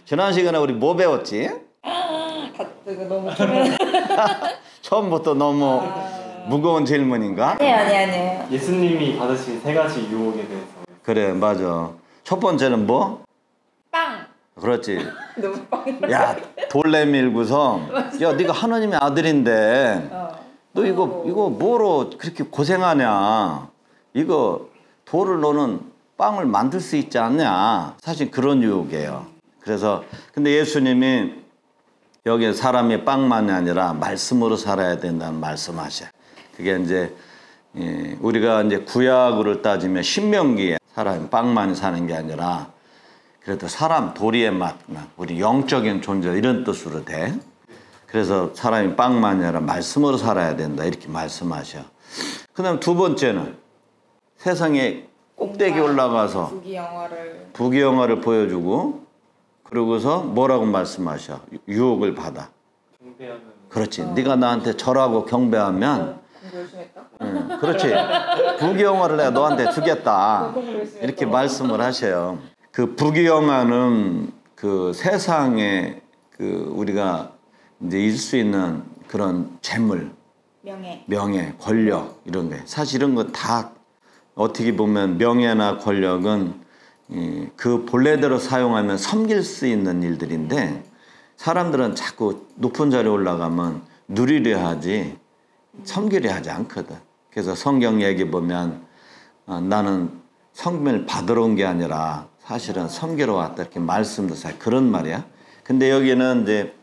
지난 시간에 우리 뭐 배웠지? 너무 처음부터 너무 무거운 질문인가? 아니에요. 예수님이 받으신 세 가지 유혹에 대해서. 그래, 맞아. 첫 번째는 뭐? 빵. 그렇지. 너무 빵. 야, 돌 내밀고서 야, 네가 하나님의 아들인데 너 이거 뭐로 그렇게 고생하냐? 이거 돌을 너는 빵을 만들 수 있지 않냐? 사실 그런 유혹이에요. 그래서 근데 예수님이 여기 사람이 빵만이 아니라 말씀으로 살아야 된다는 말씀하셔. 그게 이제 우리가 이제 구약으로 따지면 신명기에 사람이 빵만이 사는 게 아니라 그래도 사람 도리에 맞나 우리 영적인 존재 이런 뜻으로 돼. 그래서 사람이 빵만이 아니라 말씀으로 살아야 된다 이렇게 말씀하셔. 그다음 두 번째는 세상에 꼭대기 올라가서 부귀영화를 보여주고 그러고서 뭐라고 말씀하셔? 유혹을 받아. 경배하는. 그렇지. 네가 나한테 절하고 경배하면 응, 그렇지. 부귀영화를 내가 너한테 주겠다. 이렇게 말씀을 하셔요. 그 부귀영화는 그 세상에 그 우리가 이제 잃을 수 있는 그런 재물, 명예, 권력 이런 게 사실 이런 거 다 어떻게 보면 명예나 권력은 그 본래대로 사용하면 섬길 수 있는 일들인데 사람들은 자꾸 높은 자리에 올라가면 누리려 하지 섬기려 하지 않거든. 그래서 성경 얘기 보면 나는 성금을 받으러 온 게 아니라 사실은 섬기러 왔다 이렇게 말씀도 사실 그런 말이야. 근데 여기는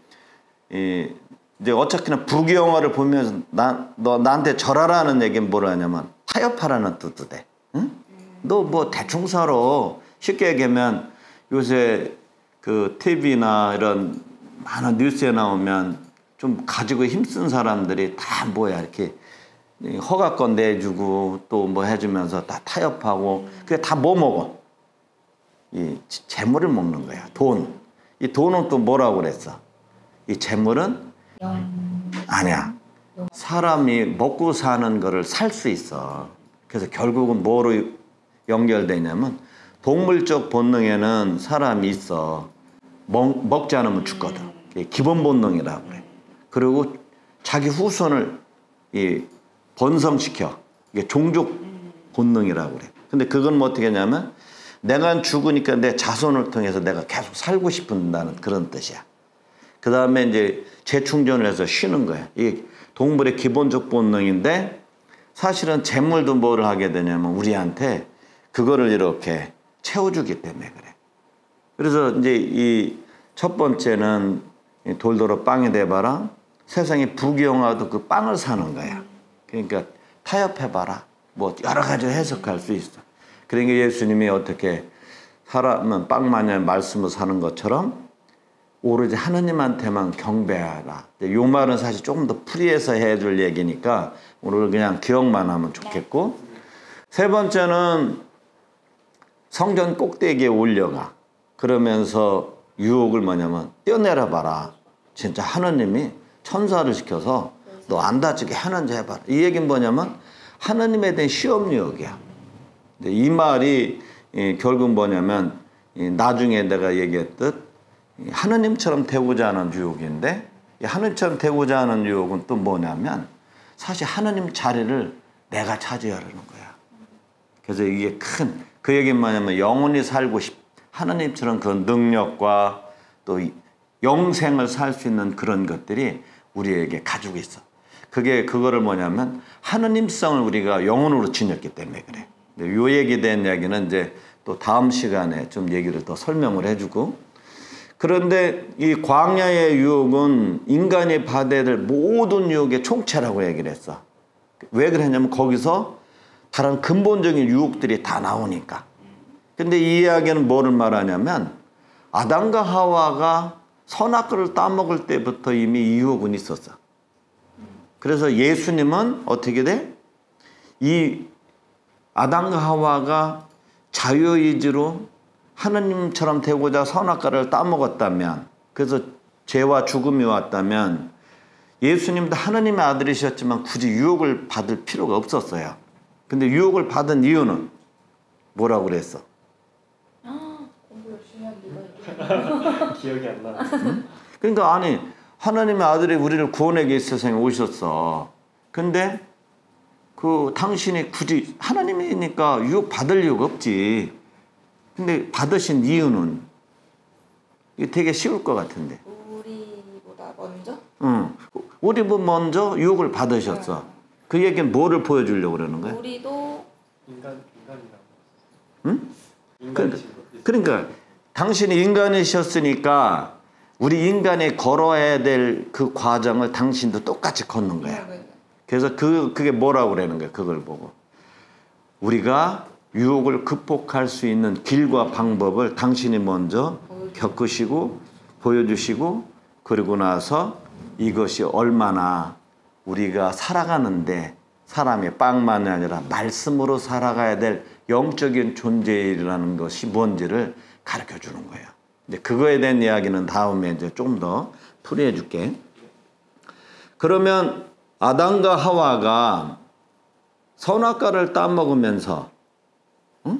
이제 어차피나 부귀영화를 보면서 너 나한테 절하라는 얘기는 뭐라 하냐면 타협하라는 뜻도 돼. 응? 너 뭐 대충 살아. 쉽게 얘기하면 요새 그 TV나 이런 많은 뉴스에 나오면 좀 가지고 힘쓴 사람들이 다 뭐야 이렇게 허가권 내주고 또 뭐 해주면서 다 타협하고 그게 다 뭐 먹어? 이 재물을 먹는 거야. 돈. 이 돈은 또 뭐라고 그랬어? 이 재물은 아니야. 사람이 먹고 사는 거를 살 수 있어. 그래서 결국은 뭐로 연결되냐면 동물적 본능에는 사람이 있어. 먹지 않으면 죽거든. 기본 본능이라고 그래. 그리고 자기 후손을 번성시켜. 이게 종족 본능이라고 그래. 근데 그건 뭐 어떻게 하냐면 내가 죽으니까 내 자손을 통해서 내가 계속 살고 싶은다는 그런 뜻이야. 그 다음에 이제 재충전을 해서 쉬는 거야. 이게 동물의 기본적 본능인데 사실은 재물도 뭐를 하게 되냐면 우리한테 그거를 이렇게 채워주기 때문에 그래. 그래서 이제 이 첫 번째는 돌도로 빵이 돼봐라. 세상에 부귀영화도 그 빵을 사는 거야. 그러니까 타협해봐라. 뭐 여러 가지 해석할 수 있어. 그러니까 예수님이 어떻게 사람은 빵만이 말씀을 사는 것처럼 오로지 하느님한테만 경배하라. 이 말은 사실 조금 더 풀이해서 해줄 얘기니까 오늘 그냥 기억만 하면 좋겠고 세 번째는 성전 꼭대기에 올려가. 그러면서 유혹을 뭐냐면 뛰어내려 봐라. 진짜 하느님이 천사를 시켜서 너 안 다치게 하는지 해봐라. 이 얘기는 뭐냐면 하느님에 대한 시험 유혹이야. 이 말이 결국 뭐냐면 나중에 내가 얘기했듯 하느님처럼 되고자 하는 유혹인데 하느님처럼 되고자 하는 유혹은 또 뭐냐면 사실 하느님 자리를 내가 차지하려는 거야. 그래서 이게 그 얘기는 뭐냐면 영원히 살고 하느님처럼 그 능력과 또 영생을 살 수 있는 그런 것들이 우리에게 가지고 있어. 그거를 뭐냐면 하느님성을 우리가 영혼으로 지녔기 때문에 그래. 이 얘기에 대한 이야기는 이제 또 다음 시간에 좀 얘기를 더 설명을 해주고 그런데 이 광야의 유혹은 인간이 받아야 될 모든 유혹의 총체라고 얘기를 했어. 왜 그랬냐면 거기서 다른 근본적인 유혹들이 다 나오니까. 근데 이 이야기는 뭐를 말하냐면 아담과 하와가 선악과를 따먹을 때부터 이미 이 유혹은 있었어. 그래서 예수님은 어떻게 돼? 이 아담과 하와가 자유의지로 하느님처럼 되고자 선악과를 따먹었다면 그래서 죄와 죽음이 왔다면 예수님도 하느님의 아들이셨지만 굳이 유혹을 받을 필요가 없었어요. 근데 유혹을 받은 이유는 뭐라고 그랬어? 기억이 안 나. 그러니까 아니 하나님의 아들이 우리를 구원하기 위해 세상에 오셨어. 근데 그 당신이 굳이 하나님이니까 유혹 받을 이유가 없지. 근데 받으신 이유는 이게 되게 쉬울 것 같은데. 우리보다 먼저? 응. 우리보다 먼저 유혹을 받으셨어. 그 얘기는 뭐를 보여주려고 그러는 거야? 우리도 인간이라고. 응? 인간이신 거. 그러니까 당신이 인간이셨으니까 우리 인간이 걸어야 될 그 과정을 당신도 똑같이 걷는 거야. 그래서 그게 뭐라고 그러는 거야. 그걸 보고 우리가 유혹을 극복할 수 있는 길과 방법을 당신이 먼저 겪으시고 보여주시고 그러고 나서 이것이 얼마나 우리가 살아가는데 사람이 빵만이 아니라 말씀으로 살아가야 될 영적인 존재라는 것이 뭔지를 가르쳐 주는 거예요. 이제 그거에 대한 이야기는 다음에 이제 좀 더 풀이해 줄게. 그러면 아담과 하와가 선악과를 따먹으면서 응?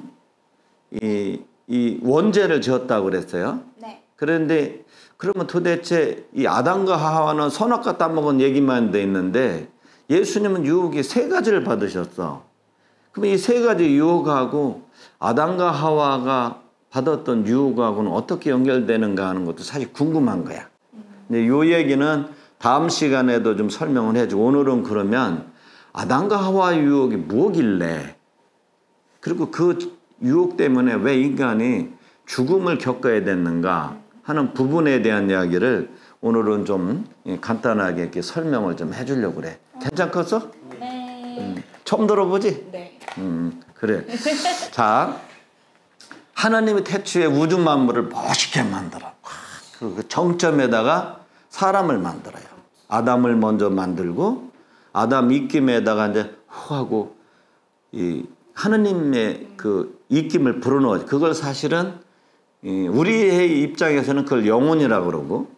이 원죄를 지었다고 그랬어요. 네. 그런데 그러면 도대체 이 아담과 하와는 선악과 따먹은 얘기만 돼 있는데 예수님은 유혹이 세 가지를 받으셨어. 그럼 이 세 가지 유혹하고 아담과 하와가 받았던 유혹하고는 어떻게 연결되는가 하는 것도 사실 궁금한 거야. 근데 이 얘기는 다음 시간에도 좀 설명을 해주고 오늘은 그러면 아담과 하와의 유혹이 뭐길래 그리고 그 유혹 때문에 왜 인간이 죽음을 겪어야 됐는가 하는 부분에 대한 이야기를 오늘은 좀 간단하게 이렇게 설명을 좀 해주려고 그래. 괜찮겠어? 네. 처음 들어보지? 네. 그래. 자, 하나님이 태초에 우주 만물을 멋있게 만들어. 그 정점에다가 사람을 만들어요. 아담을 먼저 만들고 아담 입김에다가 이제 후 하고 이 하나님의 그 입김을 불어넣어. 그걸 사실은 우리의 입장에서는 그걸 영혼이라고 그러고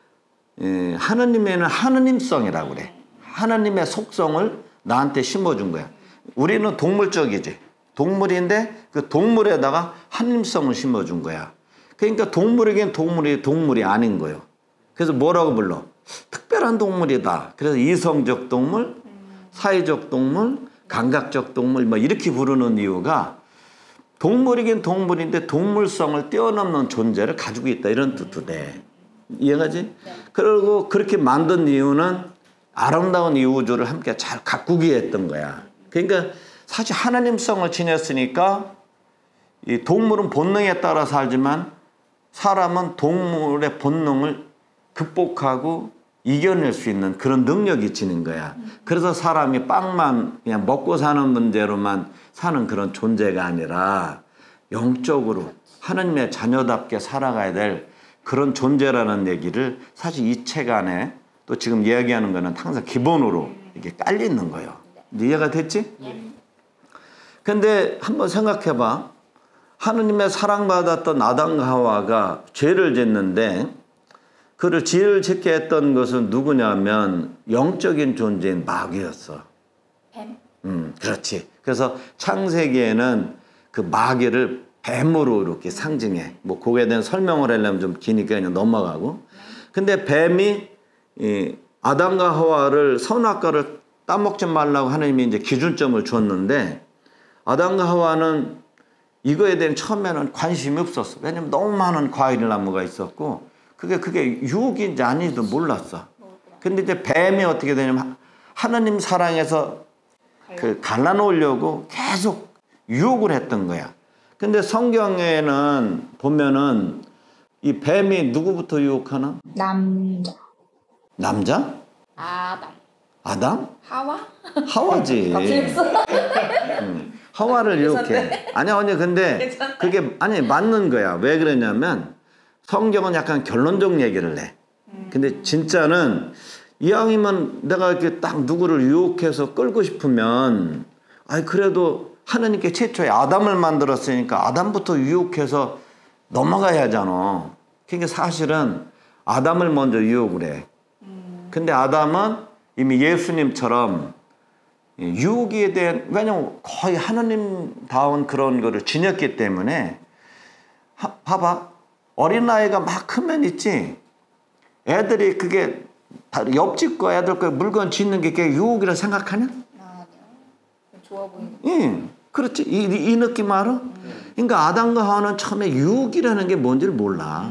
하나님에는 하나님성이라고 그래. 하나님의 속성을 나한테 심어준 거야. 우리는 동물적이지. 동물인데 그 동물에다가 하나님성을 심어준 거야. 그러니까 동물에겐 동물이 아닌 거예요. 그래서 뭐라고 불러? 특별한 동물이다. 그래서 이성적 동물, 사회적 동물, 감각적 동물 뭐 이렇게 부르는 이유가 동물이긴 동물인데 동물성을 뛰어넘는 존재를 가지고 있다 이런 뜻도 돼. 이해가지? 그리고 그렇게 만든 이유는 아름다운 이 우주를 함께 잘 가꾸기 했던 거야. 그러니까 사실 하나님성을 지녔으니까 이 동물은 본능에 따라 살지만 사람은 동물의 본능을 극복하고 이겨낼 수 있는 그런 능력이 지닌 거야. 그래서 사람이 빵만 그냥 먹고 사는 문제로만 사는 그런 존재가 아니라 영적으로 하나님의 자녀답게 살아가야 될 그런 존재라는 얘기를 사실 이 책 안에 또 지금 이야기하는 거는 항상 기본으로 이렇게 깔려 있는 거예요. 이해가 됐지? 근데 한번 생각해 봐. 하느님의 사랑받았던 아담과 하와가 죄를 짓는데 그를 죄를 짓게 했던 것은 누구냐면 영적인 존재인 마귀였어. 뱀? 그렇지. 그래서 창세기에는 그 마귀를 뱀으로 이렇게 상징해. 뭐 그거에 대한 설명을 하려면 좀 기니까 그냥 넘어가고. 근데 뱀이 이 아담과 하와를 선악과를 따먹지 말라고 하나님이 이제 기준점을 줬는데 아담과 하와는 이거에 대한 처음에는 관심이 없었어. 왜냐면 너무 많은 과일 나무가 있었고 그게 유혹인지 아닌지도 몰랐어. 근데 이제 뱀이 어떻게 되냐면 하나님 사랑에서 그 갈라놓으려고 계속 유혹을 했던 거야. 근데 성경에는 보면은 이 뱀이 누구부터 유혹하나? 남자. 남자? 아담. 아담? 하와? 하와지. 하와를 유혹해. 아니야, 언니, 근데 그게, 아니, 맞는 거야. 왜 그러냐면 성경은 약간 결론적 얘기를 해. 근데 진짜는 이왕이면 내가 이렇게 딱 누구를 유혹해서 끌고 싶으면, 아니, 그래도 하나님께 최초에 아담을 만들었으니까 아담부터 유혹해서 넘어가야 하잖아. 그러니까 사실은 아담을 먼저 유혹을 해. 근데 아담은 이미 예수님처럼 유혹에 대한, 왜냐면 거의 하나님다운 그런 거를 지녔기 때문에 봐봐. 어린아이가 막 크면 있지. 애들이 그게 다 옆집 거 애들 거 물건 짓는 게 유혹이라 생각하냐? 아니요. 좋아 보이는. 응, 그렇지. 이 느낌 알아? 그러니까 아담과 하와는 처음에 유혹이라는 게 뭔지를 몰라.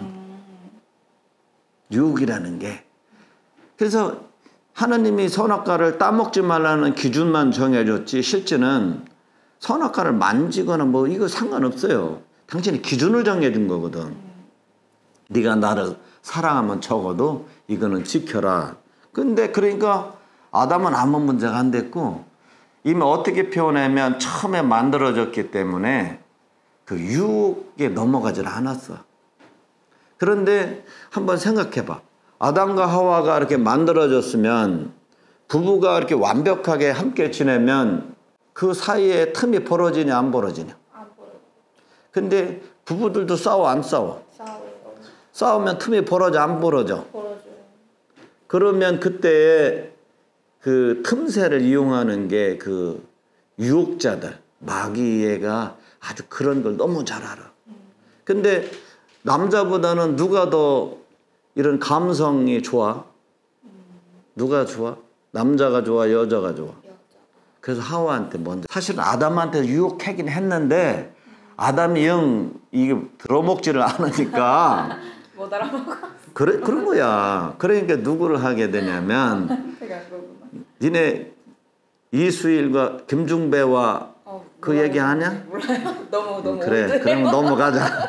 유혹이라는 게. 그래서 하나님이 선악과를 따먹지 말라는 기준만 정해줬지 실제는 선악과를 만지거나 뭐 이거 상관없어요. 당신이 기준을 정해준 거거든. 네가 나를 사랑하면 적어도 이거는 지켜라. 근데 그러니까 아담은 아무 문제가 안 됐고 이미 어떻게 표현하면 처음에 만들어졌기 때문에 그 유혹에 넘어가질 않았어. 그런데 한번 생각해봐. 아담과 하와가 이렇게 만들어졌으면 부부가 이렇게 완벽하게 함께 지내면 그 사이에 틈이 벌어지냐 안 벌어지냐? 안 보여요. 근데 부부들도 싸워 안 싸워? 싸워요. 싸우면 틈이 벌어져 안 벌어져? 벌어져요. 그러면 그때 그 틈새를 이용하는 게 그 유혹자들, 마귀애가 아주 그런 걸 너무 잘 알아. 근데 남자보다는 누가 더 이런 감성이 좋아? 누가 좋아? 남자가 좋아, 여자가 좋아? 여자. 그래서 하와한테 먼저. 사실은 아담한테 유혹하긴 했는데 아담이 영 이게 들어먹지를 않으니까 못 알아먹어. 그래 그런 거야. 그러니까 누구를 하게 되냐면 제가 그거구나. 니네 이수일과 김중배와 그 몰라요. 얘기 하냐? 몰라요. 너무 그래. 올드해요. 그럼 넘어가자.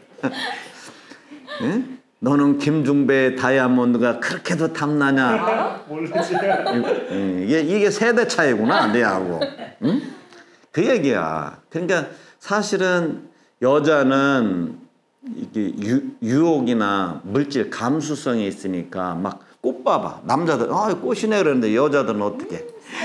응? 너는 김중배의 다이아몬드가 그렇게도 탐나냐? 모르지. 이게 세대 차이구나, 내하고. 응? 그 얘기야. 그러니까 사실은 여자는 이게 유혹이나 물질 감수성이 있으니까 막 꽃 봐봐. 남자들, 꽃이네 그러는데 여자들은 어떻게?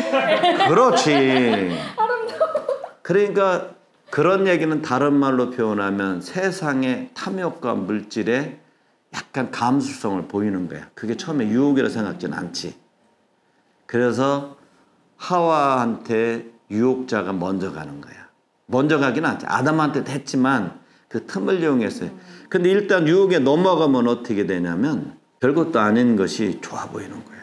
그렇지. 그러니까 그런 얘기는 다른 말로 표현하면 세상의 탐욕과 물질에 약간 감수성을 보이는 거야. 그게 처음에 유혹이라 생각지는 않지. 그래서 하와한테 유혹자가 먼저 가는 거야. 먼저 가긴 않지. 아담한테도 했지만 그 틈을 이용했어요. 근데 일단 유혹에 넘어가면 어떻게 되냐면 별것도 아닌 것이 좋아 보이는 거야.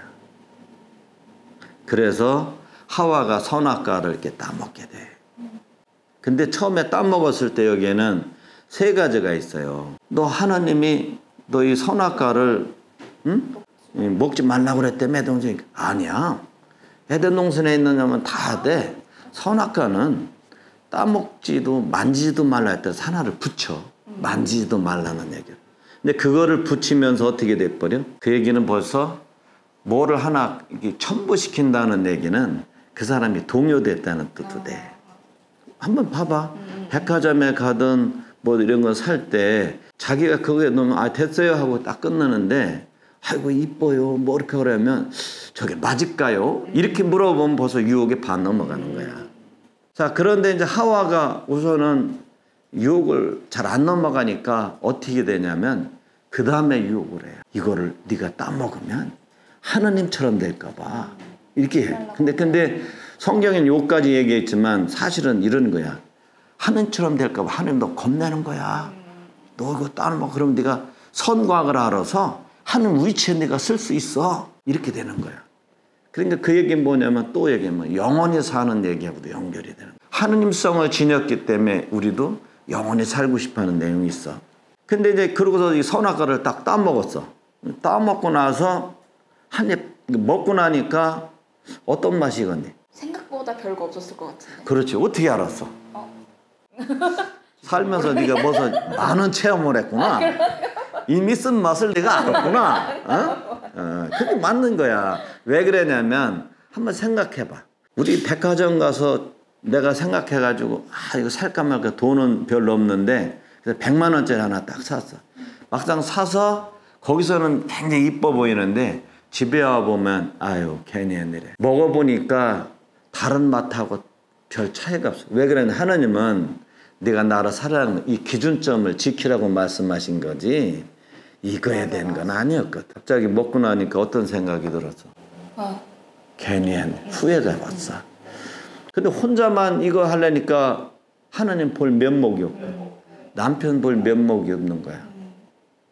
그래서 하와가 선악과를 이렇게 따먹게 돼. 근데 처음에 따먹었을 때 여기에는 세 가지가 있어요. 너 하나님이 너 이 선악과를 먹지 말라고 그랬다며 동생이. 아니야. 에덴 동산에 있는 냐면 다 돼. 선악과는 따먹지도 만지지도 말라 했다. 하나를 붙여. 만지지도 말라는 얘기야. 근데 그거를 붙이면서 어떻게 돼버려? 그 얘기는 벌써 뭐를 하나 첨부시킨다는 얘기는 그 사람이 동요됐다는 뜻도 돼. 한번 봐봐. 백화점에 가든 뭐 이런 거 살 때 자기가 그거에 넣으면 됐어요 하고 딱 끝나는데 아이고 이뻐요 뭐 이렇게 그러면 저게 맞을까요? 이렇게 물어보면 벌써 유혹에 반 넘어가는 거야. 자, 그런데 이제 하와가 우선은 유혹을 잘 안 넘어가니까 어떻게 되냐면 그 다음에 유혹을 해요. 이거를 네가 따먹으면 하느님처럼 될까 봐 이렇게 해. 근데 성경엔 요까지 얘기했지만 사실은 이런 거야. 하느님처럼 될까 봐 하느님 너 겁내는 거야. 너 이거 따먹어 그러면 네가 선과학을 알아서 하느님 위치에 네가 쓸 수 있어. 이렇게 되는 거야. 그러니까 그 얘기는 뭐냐면 또 얘기하면 영원히 사는 얘기하고도 연결이 되는 거야. 하느님성을 지녔기 때문에 우리도 영원히 살고 싶어하는 내용이 있어. 근데 이제 그러고서 이 선악과를 딱 따먹었어. 따먹고 나서 한 입 먹고 나니까 어떤 맛이겠니? 생각보다 별거 없었을 것 같은데. 그렇지. 어떻게 알았어? 살면서 네가 무슨 많은 체험을 했구나. 이미 쓴 맛을 네가 알았구나. 그게 맞는 거야. 왜 그러냐면 한번 생각해봐. 우리 백화점 가서 내가 생각해가지고 이거 살까 말까 돈은 별로 없는데 그래서 100만 원짜리 하나 딱 샀어. 막상 사서 거기서는 굉장히 이뻐 보이는데 집에 와보면 아유 괜히 했네. 먹어보니까 다른 맛하고 별 차이가 없어. 왜 그러냐. 하나님은 네가 나를 사랑하는 이 기준점을 지키라고 말씀하신 거지 이거에 대한 건 아니었거든. 갑자기 먹고 나니까 어떤 생각이 들었어? 괜히 했네. 후회가 왔어. 근데 혼자만 이거 하려니까 하나님 볼 면목이 없고 남편 볼 면목이 없는 거야.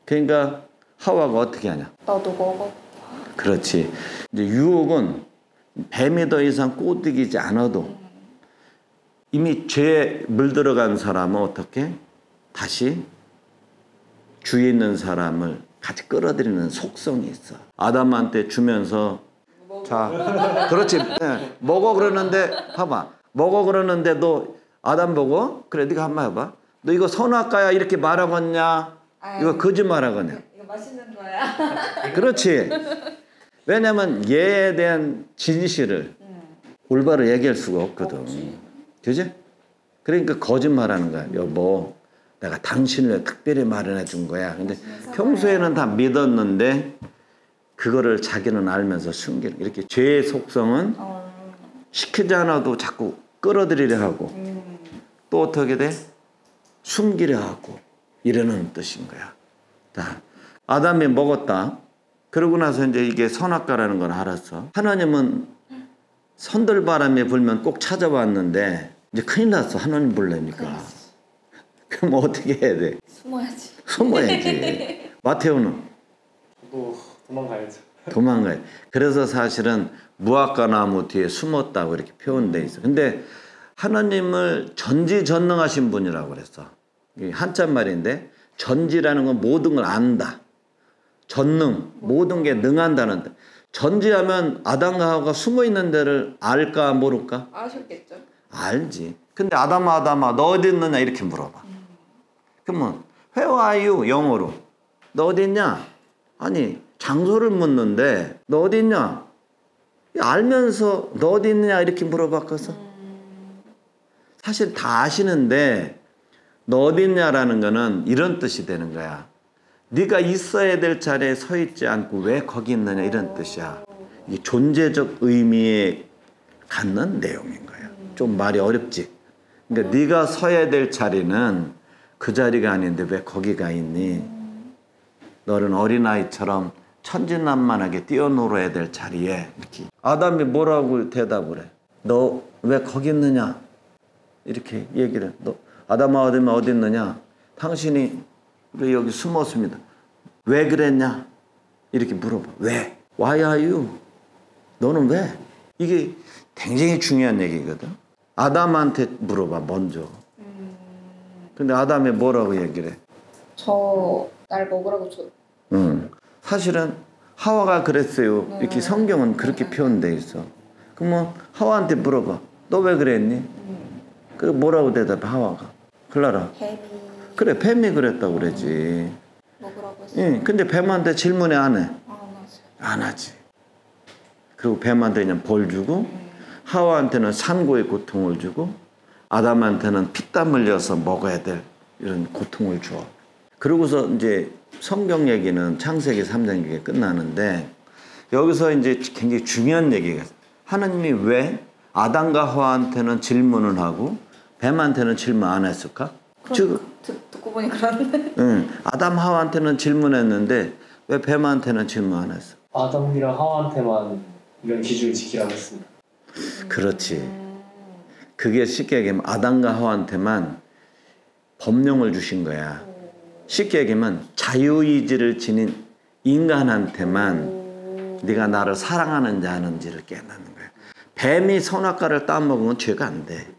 그러니까 하와가 어떻게 하냐? 나도 먹어. 그렇지. 이제 유혹은 뱀이 더 이상 꼬드기지 않아도 이미 죄에 물들어간 사람은 어떻게 다시 주위에 있는 사람을 같이 끌어들이는 속성이 있어. 아담한테 주면서 자, 그렇지. 네, 먹어 그러는데 봐봐. 먹어 그러는데 너 아담 보고 그래 네가 한번 해봐. 너 이거 선악과야 이렇게 말하겠냐? 이거 거짓말하겠냐? 이거 맛있는 거야. 그렇지. 왜냐면 얘에 대한 진실을 올바로 얘기할 수가 없거든. 그지? 그러니까 거짓말하는 거야. 여보, 내가 당신을 특별히 마련해 준 거야. 근데 평소에는 다 믿었는데 그거를 자기는 알면서 숨기는. 이렇게 죄의 속성은 시키지 않아도 자꾸 끌어들이려 하고 또 어떻게 돼? 숨기려 하고 이러는 뜻인 거야. 자, 아담이 먹었다. 그러고 나서 이제 이게 선악과라는 걸 알았어. 하나님은 선들바람이 불면 꼭 찾아왔는데 이제 큰일 났어. 하나님 불래니까. 그럼 어떻게 해야 돼? 숨어야지. 숨어야지. 마테오는? 저도 도망가야죠. 도망가요. 그래서 사실은 무화과 나무 뒤에 숨었다고 이렇게 표현돼 있어. 근데 하나님을 전지전능하신 분이라고 그랬어. 이게 한자말인데 전지라는 건 모든 걸 안다. 전능, 모든 게 능한다는 데. 전지하면 아담과 하와가 숨어 있는 데를 알까 모를까? 아셨겠죠? 알지. 근데 아담아 너 어디 있느냐 이렇게 물어봐. 그러면 Where are you? 영어로. 너 어디 있냐? 아니 장소를 묻는데 너 어디 있냐? 알면서 너 어디 있느냐 이렇게 물어봤거든. 사실 다 아시는데 너 어디 있냐라는 거는 이런 뜻이 되는 거야. 네가 있어야 될 자리에 서 있지 않고 왜 거기 있느냐 이런 뜻이야. 이게 존재적 의미에 갖는 내용인 거야. 좀 말이 어렵지. 그러니까 네가 서야 될 자리는 그 자리가 아닌데 왜 거기가 있니? 너는 어린아이처럼 천진난만하게 뛰어놀아야 될 자리에 이렇게. 아담이 뭐라고 대답을 해? 너 왜 거기 있느냐? 이렇게 얘기를 해. 너 아담아 어디 있느냐? 당신이 왜 여기 숨었습니다. 왜 그랬냐? 이렇게 물어봐. 왜? Why are you? 너는 왜? 이게 굉장히 중요한 얘기거든. 아담한테 물어봐 먼저. 근데 아담이 뭐라고 얘기를 해? 저 날 먹으라고 줘. 사실은 하와가 그랬어요. 이렇게 성경은 그렇게 표현돼 있어. 그러면 하와한테 물어봐. 너 왜 그랬니? 그 뭐라고 대답해 하와가? 클라라. 뱀이 그래 뱀이 그랬다고 그러지. 먹으라고 했어. 응. 근데 뱀한테 질문에 안 해. 안 하지. 안 하지. 그리고 뱀한테 그냥 벌 주고 하와한테는 산고의 고통을 주고 아담한테는 피땀 흘려서 먹어야 될 이런 고통을 줘. 그러고서 이제 성경 얘기는 창세기 3장 얘기가 끝나는데 여기서 이제 굉장히 중요한 얘기가 있어요. 하나님이 왜 아담과 하와한테는 질문을 하고 뱀한테는 질문 안 했을까? 즉, 듣고 보니 그런데. 응, 아담 하와한테는 질문했는데 왜 뱀한테는 질문 안 했어? 아담이랑 하와한테만 이런 기준을 지키라고 했습니다. 그렇지. 그게 쉽게 얘기하면 아담과 하와한테만 법령을 주신 거야. 쉽게 얘기하면 자유의지를 지닌 인간한테만 네가 나를 사랑하는지 아는지를 깨닫는 거야. 뱀이 선악과를 따먹으면 죄가 안 돼.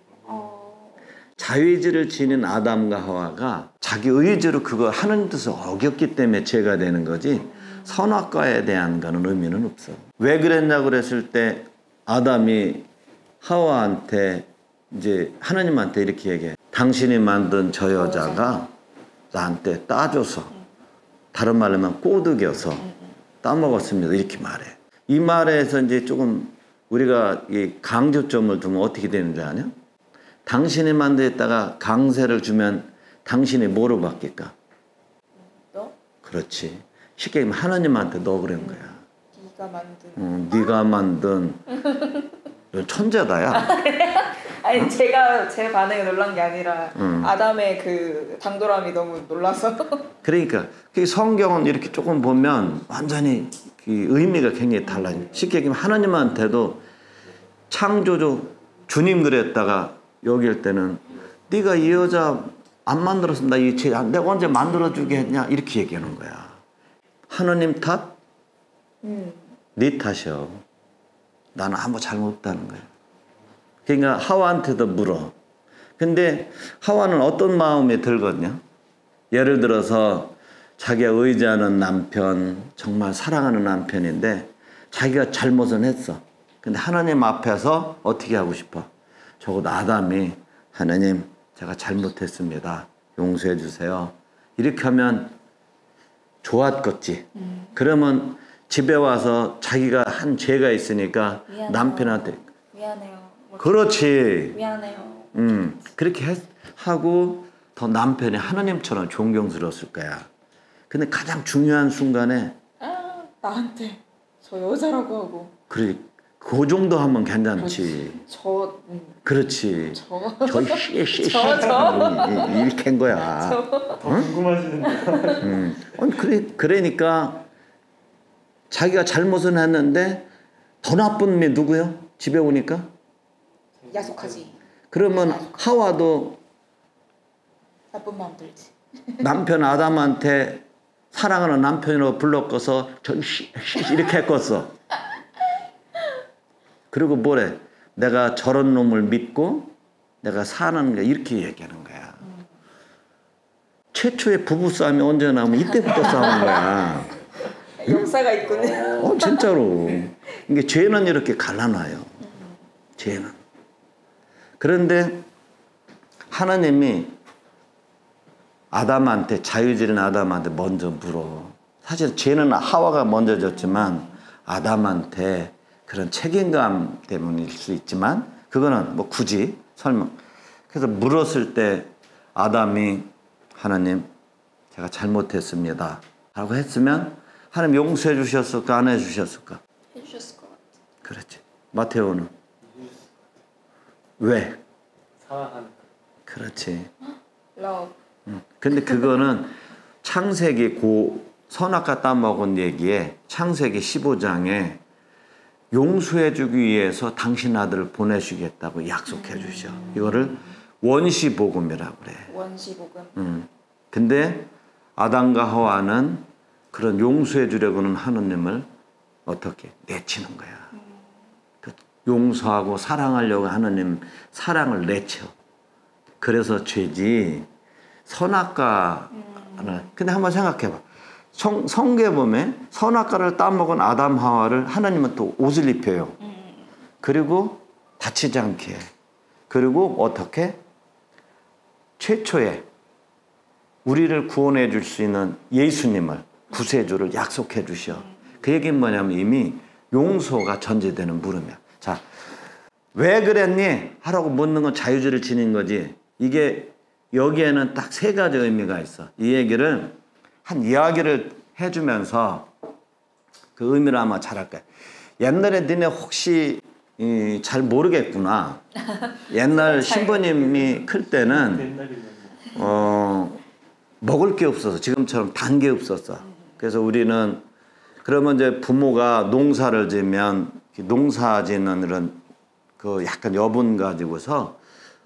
자유의지를 지닌 아담과 하와가 자기 의지로 그거 하는 뜻을 어겼기 때문에 죄가 되는 거지 선악과에 대한 거는 의미는 없어. 왜 그랬냐고 그랬을 때 아담이 하와한테 이제 하나님한테 이렇게 얘기해. 당신이 만든 저 여자가 나한테 따줘서 다른 말로 하면 꼬드겨서 따먹었습니다. 이렇게 말해. 이 말에서 이제 조금 우리가 이 강조점을 두면 어떻게 되는 줄 아냐? 당신이 만들었다가 강세를 주면 당신이 뭐로 바뀔까? 너? 그렇지. 쉽게 얘기하면 하나님한테 너 그런 거야. 네가 만든. 네가 만든 천재다야. 아니 제가 제 반응이 놀란 게 아니라 아담의 그 당돌함이 너무 놀라서. 그러니까 그 성경은 이렇게 조금 보면 완전히 그 의미가 굉장히 달라요. 쉽게 얘기하면 하나님한테도 창조주 주님 그랬다가 여길 때는 네가 이 여자 안 만들었으면 내가 언제 만들어주게 했냐 이렇게 얘기하는 거야. 하나님 탓? 네 탓이요. 나는 아무 잘못 없다는 거야. 그러니까 하와한테도 물어. 근데 하와는 어떤 마음이 들거든요. 예를 들어서 자기가 의지하는 남편, 정말 사랑하는 남편인데 자기가 잘못은 했어. 근데 하나님 앞에서 어떻게 하고 싶어? 적어도 아담이 하나님 제가 잘못했습니다. 용서해 주세요. 이렇게 하면 좋았겠지. 그러면 집에 와서 자기가 한 죄가 있으니까 미안해요. 남편한테 미안해요. 그렇지. 미안해요. 그렇게 하고 더 남편이 하나님처럼 존경스러웠을 거야. 근데 가장 중요한 순간에 나한테 저 여자라고 하고. 그래, 그 정도 하면 괜찮지. 그렇지. 저 이렇게 한 거야. 더 궁금하시는데. 아니 그러니까 자기가 잘못은 했는데 더 나쁜 게 누구요? 집에 오니까? 야속하지. 그러면 하와도 나쁜 마음 들지. 남편 아담한테 사랑하는 남편으로 불렀고서 이렇게 했겠어. 그리고 뭐래? 내가 저런 놈을 믿고 내가 사는 거야. 이렇게 얘기하는 거야. 최초의 부부싸움이 언제 나오면 이때부터 싸우는 거야. 역사가 있군요. 진짜로. 이게 죄는 이렇게 갈라놔요. 죄는. 그런데 하나님이 아담한테, 자유질인 아담한테 먼저 물어. 사실 죄는 하와가 먼저 졌지만 아담한테 그런 책임감 때문일 수 있지만 그거는 뭐 굳이 설명. 그래서 물었을 때 아담이 하나님 제가 잘못했습니다 라고 했으면 하나님 용서해 주셨을까 안 해주셨을까? 해주셨을 것 같아. 그렇지. 마테오는? 왜? 사랑하는. 그렇지. 러브. 근데 그거는 창세기 선악과 따먹은 얘기에 창세기 15장에 용서해 주기 위해서 당신 아들을 보내주겠다고 약속해 주셔. 이거를 원시복음이라고 그래. 원시복음. 근데 아담과 하와는 그런 용서해 주려고는 하느님을 어떻게 내치는 거야. 그 용서하고 사랑하려고 하느님 사랑을 내쳐. 그래서 죄지. 선악과 근데 한번 생각해봐. 성경에 보면 선악과를 따먹은 아담 하와를 하나님은 또 옷을 입혀요. 그리고 다치지 않게. 그리고 어떻게? 최초에 우리를 구원해 줄 수 있는 예수님을 구세주를 약속해 주셔. 그 얘기는 뭐냐면 이미 용서가 전제되는 물음이야. 자, 왜 그랬니? 하라고 묻는 건 자유주의를 지닌 거지. 이게 여기에는 딱 세 가지 의미가 있어. 이 얘기를 한 이야기를 해주면서 그 의미를 아마 잘 할 거야. 옛날에 너네 혹시 잘 모르겠구나. 옛날 신부님이 클 때는 먹을 게 없어서 지금처럼 단 게 없었어. 그래서 우리는 그러면 이제 부모가 농사를 지면 농사 짓는 이런 그 약간 여분 가지고서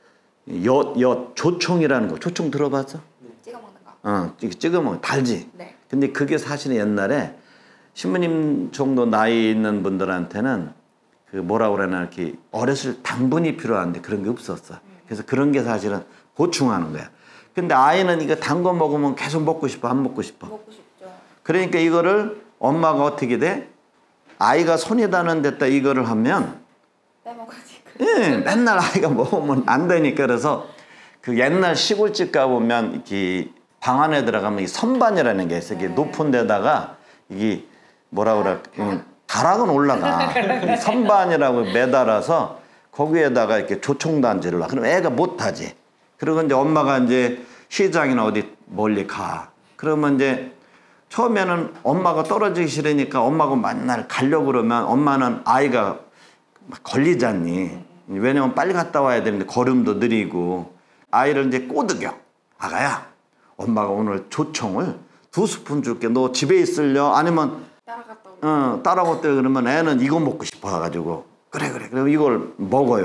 조총이라는 거. 조총 들어봤어? 찍어 먹는 거. 찍어 먹으면 달지. 네. 근데 그게 사실은 옛날에 신부님 정도 나이 있는 분들한테는 그 뭐라고 그러나 이렇게 어렸을 때 당분이 필요한데 그런 게 없었어. 그래서 그런 게 사실은 보충하는 거야. 근데 아이는 이거 단 거 먹으면 계속 먹고 싶어, 안 먹고 싶어? 먹고 싶죠. 그러니까 이거를 엄마가 어떻게 돼? 아이가 손이 닿는 데다 이거를 하면 빼먹어지. 예, 맨날 아이가 먹으면 안 되니까. 그래서 그 옛날 시골집 가보면 이렇게 방 안에 들어가면 이 선반이라는 게 있어. 이게 높은 데다가 이게 뭐라 그래? 가락은 올라가. 이 선반이라고 매달아서 거기에다가 이렇게 조총단지를 놔. 그럼 애가 못하지. 그리고 이제 엄마가 이제 시장이나 어디 멀리 가. 그러면 이제 처음에는 엄마가 떨어지기 싫으니까 엄마가 맨날 가려고 그러면 엄마는 아이가 막 걸리잖니. 왜냐면 빨리 갔다 와야 되는데 걸음도 느리고 아이를 이제 꼬드겨. 아가야, 엄마가 오늘 조총을 2스푼 줄게. 너 집에 있을려? 아니면 따라갔다 오고. 따라갔다 그러면 애는 이거 먹고 싶어 가지고 그래. 그럼 이걸 먹어요.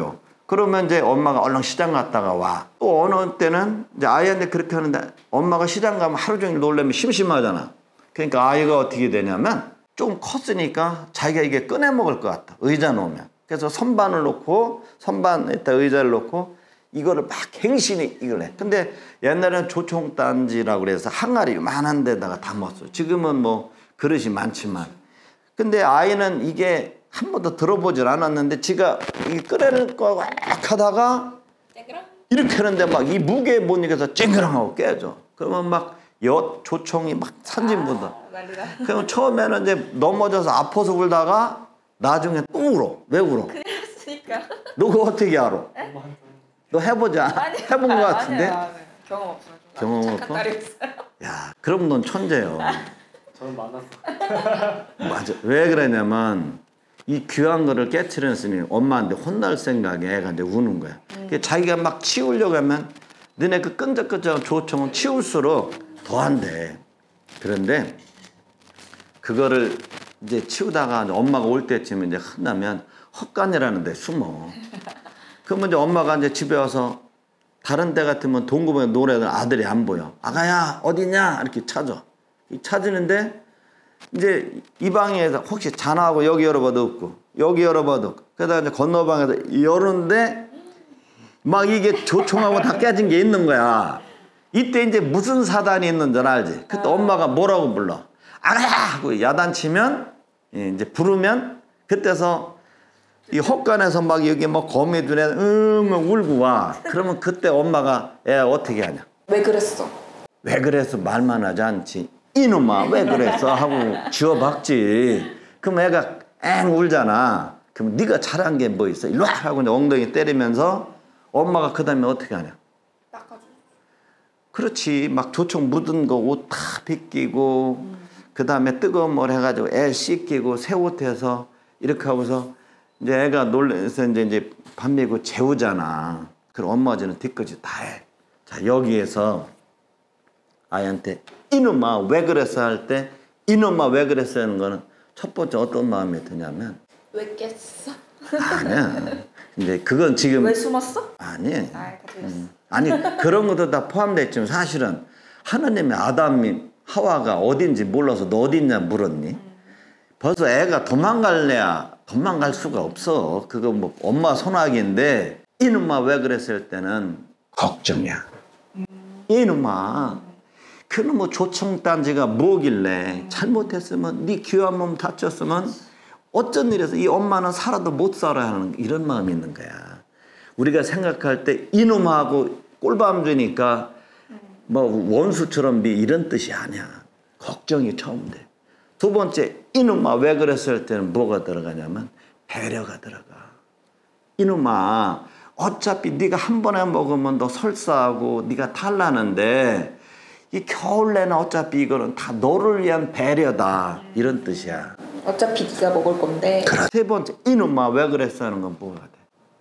그러면 이제 엄마가 얼른 시장 갔다가 와. 또 어느 때는 이제 아이한테 그렇게 하는데 엄마가 시장 가면 하루 종일 놀려면 심심하잖아. 그러니까 아이가 어떻게 되냐면 좀 컸으니까 자기가 이게 꺼내 먹을 것 같아. 의자 놓으면. 그래서 선반을 놓고 선반에다 의자를 놓고 이거를 막 행신이 이걸 해. 근데 옛날에는 조총단지라고 그래서 항아리 요만한 데다가 담았어. 지금은 뭐 그릇이 많지만. 근데 아이는 이게 한 번도 들어보질 않았는데 지가 이 꺼내는 거 하다가 이렇게 하는데 막 이 무게에 못 이겨서 쨍그랑하고 깨져. 그러면 막 조총이 막 산진분다. 그럼 처음에는 이제 넘어져서 아파서 울다가 나중에 또 울어. 왜 울어? 그냥 했으니까. 너 그거 어떻게 알아? 너 해보자. 아니, 해본 거 같은데? 아니요. 경험 없어요. 경험 착한 없어? 딸이었어요. 야, 그럼 넌 천재요. 저는 많았어. 맞아. 왜 그러냐면 이 귀한 거를 깨트렸으니 엄마한테 혼날 생각에 애가 이제 우는 거야. 자기가 막 치우려고 하면 너네 그 끈적끈적한 조총은 치울수록 더 안 돼. 그런데 그거를 이제 치우다가 엄마가 올 때쯤 이제 혼나면 헛간이라는 데 숨어. 그러면 이제 엄마가 이제 집에 와서 다른 데 같으면 동구방에 노래하는 아들이 안 보여. 아가야 어디냐 이렇게 찾아. 찾으는데 이제 이 방에서 혹시 자나하고 여기 열어봐도 없고 여기 열어봐도 없고 그러다가 이제 건너방에서 열었는데 막 이게 조총하고 다 깨진 게 있는 거야. 이때 이제 무슨 사단이 있는 줄 알지? 그때 엄마가 뭐라고 불러? 아가야 하고 야단치면 이제 부르면 그때서 이 헛간에서 막 여기 뭐 거미 눈에 울고 와. 그러면 그때 엄마가 애 어떻게 하냐? 왜 그랬어? 왜 그래서 말만 하지 않지? 이놈아 왜 그랬어? 하고 쥐어박지. 그럼 애가 앵 울잖아. 그럼 네가 잘한 게 뭐 있어? 일로 와! 하고 이제 엉덩이 때리면서 엄마가 그 다음에 어떻게 하냐? 닦아줘. 그렇지. 막 조청 묻은 거 옷 다 벗기고 그 다음에 뜨거운 물 해가지고 애 씻기고 새 옷 해서 이렇게 하고서 이제 애가 놀라서 이제 밥 먹이고 재우잖아. 그럼 엄마 아버지는 뒤끝이 다 해. 자 여기에서 아이한테 이놈아 왜 그랬어 할 때 이놈아 왜 그랬어 하는 거는 첫 번째 어떤 마음이 드냐면 왜 깼어? 아니야. 근데 그건 지금 왜 숨었어? 아니. 다 들렸어. 아니 그런 것도 다 포함되어 있지만 사실은 하나님이 아담이 하와가 어딘지 몰라서 너 어디 있냐 물었니? 벌써 애가 도망갈래야 도망갈 수가 없어. 그거 뭐 엄마 손아귀인데 이놈아 왜 그랬을 때는 걱정이야. 이놈아 그놈 뭐 조청단지가 뭐길래 잘못했으면 네 귀한 몸 다쳤으면 어쩐 일에서 이 엄마는 살아도 못 살아야 하는 이런 마음이 있는 거야. 우리가 생각할 때 이놈하고 꼴밤 주니까 뭐 원수처럼 이런 뜻이 아니야. 걱정이 처음 돼. 두 번째 이놈아 왜 그랬을 때는 뭐가 들어가냐면 배려가 들어가. 이놈아 어차피 네가 한 번에 먹으면 너 설사하고 네가 탈나는데 이 겨울내는 어차피 이거는 다 너를 위한 배려다 이런 뜻이야. 어차피 네가 먹을 건데. 세 번째 이놈아 왜 그랬어 하는 건 뭐가 돼?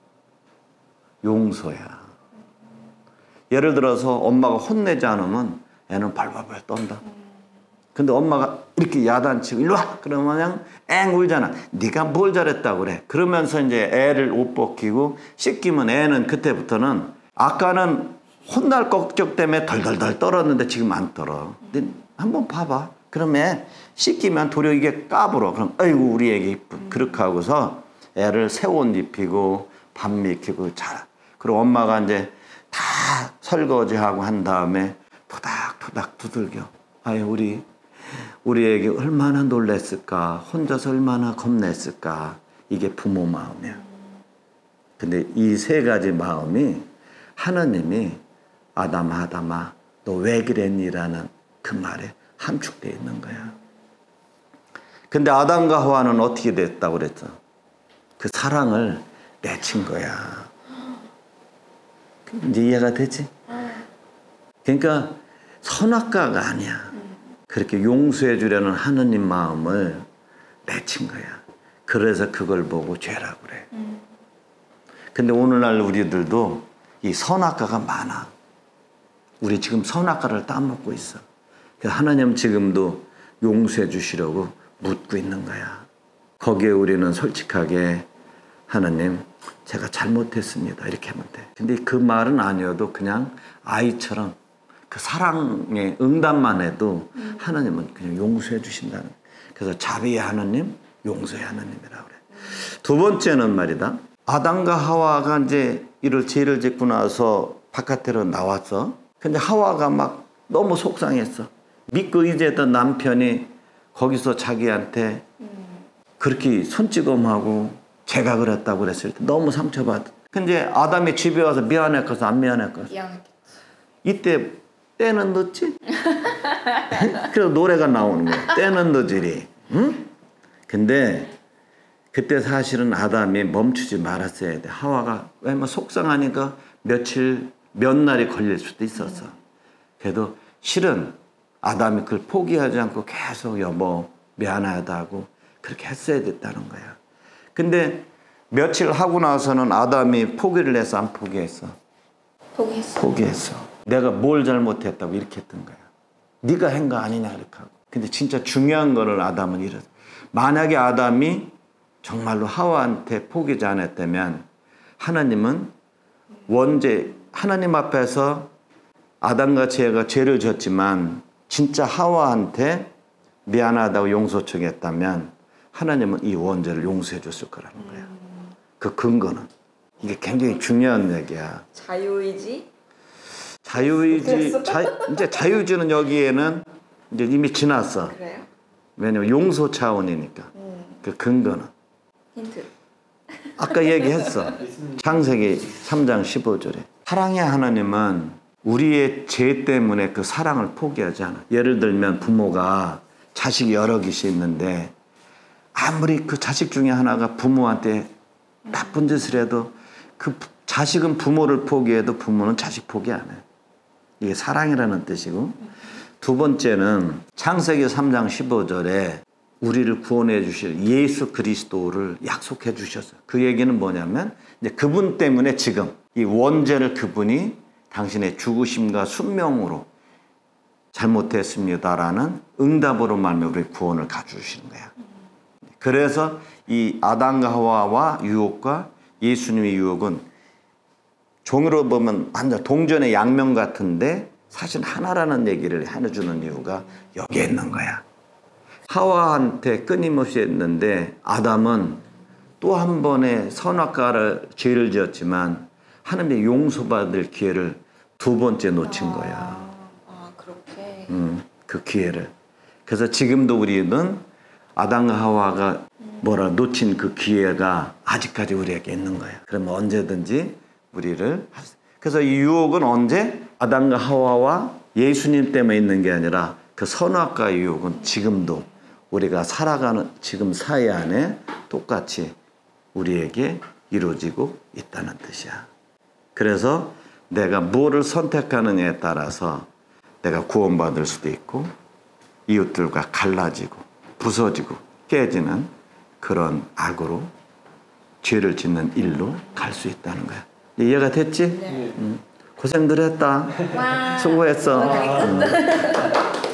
용서야. 예를 들어서 엄마가 혼내지 않으면 애는 발발발 떤다. 근데 엄마가 이렇게 야단치고 일로 와! 그러면 그냥 앵 울잖아. 네가 뭘 잘했다고 그래. 그러면서 이제 애를 옷 벗기고 씻기면 애는 그때부터는 아까는 혼날 걱정 때문에 덜덜덜 떨었는데 지금 안 떨어. 근데 한번 봐봐. 그러면 씻기면 도리어 이게 까불어. 그럼 아이고 우리 애기 이쁜. 그렇게 하고서 애를 새 옷 입히고 밥 먹이고 잘. 그리고 엄마가 이제 다 설거지하고 한 다음에 토닥토닥 두들겨. 아유 우리 애기 얼마나 놀랬을까. 혼자서 얼마나 겁냈을까. 이게 부모 마음이야. 근데 이 세 가지 마음이 하나님이 아담아 너 왜 그랬니라는 그 말에 함축되어 있는 거야. 근데 아담과 하와는 어떻게 됐다고 그랬어? 그 사랑을 내친 거야. 이제 이해가 되지? 그러니까 선악과가 아니야. 그렇게 용서해 주려는 하느님 마음을 내친 거야. 그래서 그걸 보고 죄라고 그래. 근데 오늘날 우리들도 이 선악과가 많아. 우리 지금 선악과를 따먹고 있어. 하나님 지금도 용서해 주시려고 묻고 있는 거야. 거기에 우리는 솔직하게 하나님 제가 잘못했습니다. 이렇게 하면 돼. 근데 그 말은 아니어도 그냥 아이처럼 그 사랑의 응답만 해도 하나님은 그냥 용서해 주신다는. 그래서 자비의 하나님, 용서의 하나님이라고 그래. 두 번째는 말이다. 아담과 하와가 이제 이를 죄를 짓고 나서 바깥으로 나왔어. 근데 하와가 막 너무 속상했어. 믿고 의지했던 남편이 거기서 자기한테 그렇게 손찌검하고 제가 그랬다고 그랬을 때 너무 상처받아. 근데 아담이 집에 와서 미안했겠어, 안 미안했겠어? 미안했겠지. 이때 때는 늦지? 그래서 노래가 나오는 거야. 때는 늦으리. 응? 근데 그때 사실은 아담이 멈추지 말았어야 돼. 하와가 왜냐면 속상하니까 몇 날이 걸릴 수도 있었어. 그래도 실은 아담이 그걸 포기하지 않고 계속 여보 미안하다고 그렇게 했어야 됐다는 거야. 근데 며칠 하고 나서는 아담이 포기를 해서 안 포기했어? 포기했어. 내가 뭘 잘못했다고 이렇게 했던 거야. 네가 한 거 아니냐 이렇게 하고. 근데 진짜 중요한 거를 아담은 이랬어. 만약에 아담이 정말로 하와한테 포기하지 않았다면 하나님은 원죄 하나님 앞에서 아담과 제가 죄를 졌지만 진짜 하와한테 미안하다고 용서 청했다면 하나님은 이 원죄를 용서해 줬을 거라는 거야. 그 근거는. 이게 굉장히 중요한 얘기야. 자유의지? 이제 자유의지는 여기에는 이제 이미 지났어. 그래요? 왜냐면 용서 차원이니까. 그 근거는. 힌트. 아까 얘기했어. 창세기 3장 15절에. 사랑의 하나님은 우리의 죄 때문에 그 사랑을 포기하지 않아. 예를 들면 부모가 자식이 여러 개씩 있는데 아무리 그 자식 중에 하나가 부모한테 나쁜 짓을 해도 그 자식은 부모를 포기해도 부모는 자식 포기 안 해. 이게 사랑이라는 뜻이고, 두 번째는 창세기 3장 15절에 우리를 구원해 주실 예수 그리스도를 약속해 주셨어요. 그 얘기는 뭐냐면 이제 그분 때문에 지금 이 원죄를 그분이 당신의 죽으심과 순명으로 잘못했습니다라는 응답으로 말미암아 우리 구원을 가져주시는 거야. 그래서 이 아담과 하와와 유혹과 예수님의 유혹은 종으로 보면 완전 동전의 양면 같은데 사실 하나라는 얘기를 해주는 이유가 여기에 있는 거야. 하와한테 끊임없이 했는데 아담은 또 한 번의 선악과를 죄를 지었지만 하나님의 용서받을 기회를 두 번째 놓친 거야. 그렇게. 그 기회를. 그래서 지금도 우리는 아담과 하와가 놓친 그 기회가 아직까지 우리에게 있는 거야. 그러면 언제든지 우리를. 그래서 이 유혹은 언제? 아담과 하와와 예수님 때문에 있는 게 아니라 그 선악과의 유혹은 지금도 우리가 살아가는 지금 사회 안에 똑같이 우리에게 이루어지고 있다는 뜻이야. 그래서 내가 무엇을 선택하느냐에 따라서 내가 구원받을 수도 있고 이웃들과 갈라지고 부서지고 깨지는 그런 악으로 죄를 짓는 일로 갈 수 있다는 거야. 이해가 됐지? 네. 고생들 했다. 와. 수고했어.